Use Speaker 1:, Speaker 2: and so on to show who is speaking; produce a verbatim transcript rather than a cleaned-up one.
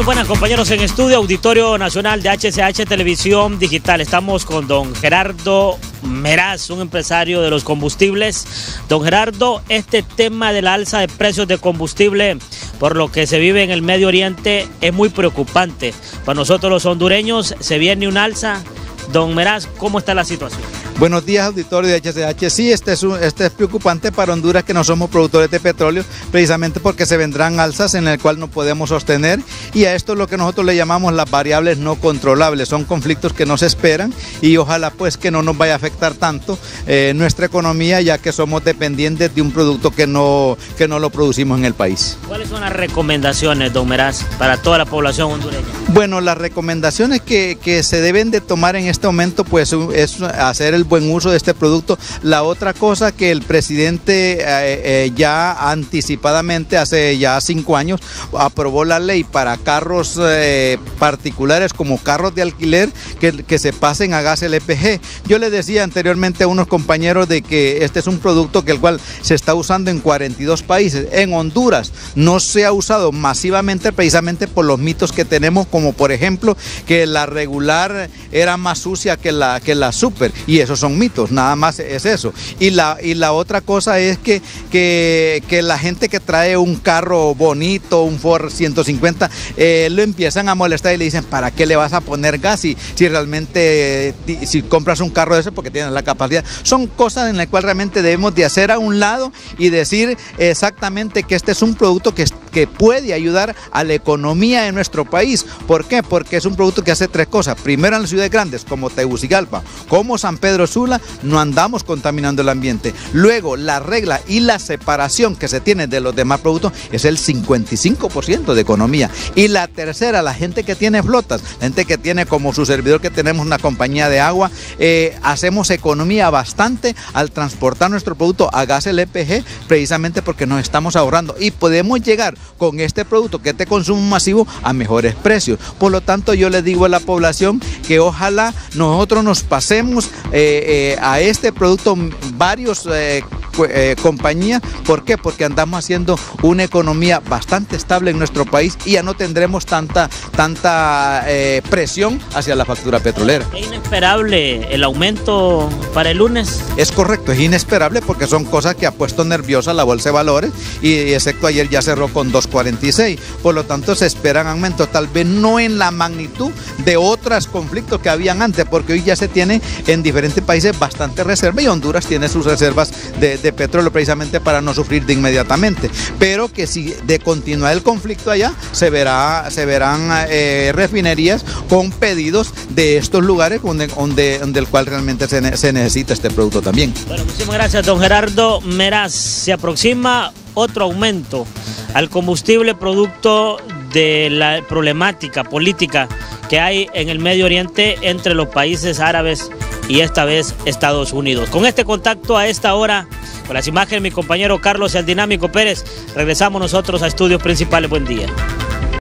Speaker 1: buenas, compañeros en estudio, Auditorio Nacional de H C H Televisión Digital. Estamos con don Gerardo Meraz, un empresario de los combustibles. Don Gerardo, este tema de la alza de precios de combustible por lo que se vive en el Medio Oriente es muy preocupante. Para nosotros los hondureños se viene un alza. Don Meraz, ¿cómo está la situación?
Speaker 2: Buenos días, auditorio de H C H. Sí, este es, un, este es preocupante para Honduras, que no somos productores de petróleo, precisamente porque se vendrán alzas en el cual no podemos sostener, y a esto es lo que nosotros le llamamos las variables no controlables. Son conflictos que no se esperan y ojalá pues que no nos vaya a afectar tanto eh, nuestra economía, ya que somos dependientes de un producto que no, que no lo producimos en el país.
Speaker 1: ¿Cuáles son las recomendaciones, don Meraz, para toda la población hondureña?
Speaker 2: Bueno, las recomendaciones que, que se deben de tomar en este momento pues es hacer el buen uso de este producto. La otra cosa, que el presidente eh, eh, ya anticipadamente, hace ya cinco años, aprobó la ley para carros eh, particulares como carros de alquiler que, que se pasen a gas L P G. Yo les decía anteriormente a unos compañeros de que este es un producto que el cual se está usando en cuarenta y dos países. En Honduras no se ha usado masivamente precisamente por los mitos que tenemos, como por ejemplo que la regular era más sucia que la, que la super, y esos son mitos, nada más es eso. Y la, y la otra cosa es que, que, que la gente que trae un carro bonito, un Ford ciento cincuenta, eh, lo empiezan a molestar y le dicen, ¿para qué le vas a poner gas si, si realmente, eh, si compras un carro de ese porque tienes la capacidad? Son cosas en las cuales realmente debemos de hacer a un lado y decir exactamente que este es un producto que, que puede ayudar a la economía de nuestro país. ¿Por qué? Porque es un producto que hace tres cosas. Primero, en las ciudades grandes como Tegucigalpa, como San Pedro Sula, no andamos contaminando el ambiente. Luego, la regla y la separación que se tiene de los demás productos es el cincuenta y cinco por ciento de economía. Y la tercera, la gente que tiene flotas, la gente que tiene como su servidor, que tenemos una compañía de agua, eh, hacemos economía bastante al transportar nuestro producto a gas L P G, precisamente porque nos estamos ahorrando y podemos llegar con este producto, que es de consumo masivo, a mejores precios. Por lo tanto, yo les digo a la población que ojalá nosotros nos pasemos eh, eh, a este producto varios eh, eh, compañías. ¿Por qué? Porque andamos haciendo una economía bastante estable en nuestro país y ya no tendremos tanta, tanta eh, presión hacia la factura petrolera.
Speaker 1: ¿Es inesperable el aumento para el lunes?
Speaker 2: Es correcto, es inesperable porque son cosas que ha puesto nerviosa la bolsa de valores, y excepto ayer ya cerró con dos cuarenta y seis. Por lo tanto, se esperan aumentos, tal vez no en la magnitud de otros conflictos que habían antes, porque hoy ya se tiene en diferentes países bastante reserva, y Honduras tiene sus reservas de, de petróleo precisamente para no sufrir de inmediatamente. Pero que si de continuar el conflicto allá, se verá, se verán eh, refinerías con pedidos de estos lugares donde, donde, donde el cual realmente se, ne se necesita este producto también.
Speaker 1: Bueno, muchísimas gracias, don Gerardo Meraz. Se aproxima otro aumento al combustible producto de la problemática política que hay en el Medio Oriente entre los países árabes y esta vez Estados Unidos. Con este contacto a esta hora, con las imágenes de mi compañero Carlos el Dinámico Pérez, regresamos nosotros a Estudios Principales. Buen día.